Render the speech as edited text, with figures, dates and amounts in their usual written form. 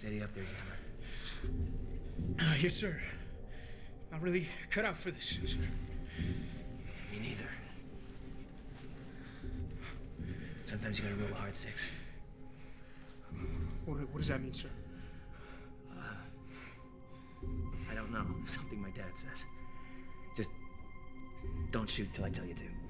Steady up there, Jammer. Yes, sir. Not really cut out for this, sir. Me neither. Sometimes you gotta roll a hard 6. What does that mean, sir? I don't know. Something my dad says. Just don't shoot till I tell you to.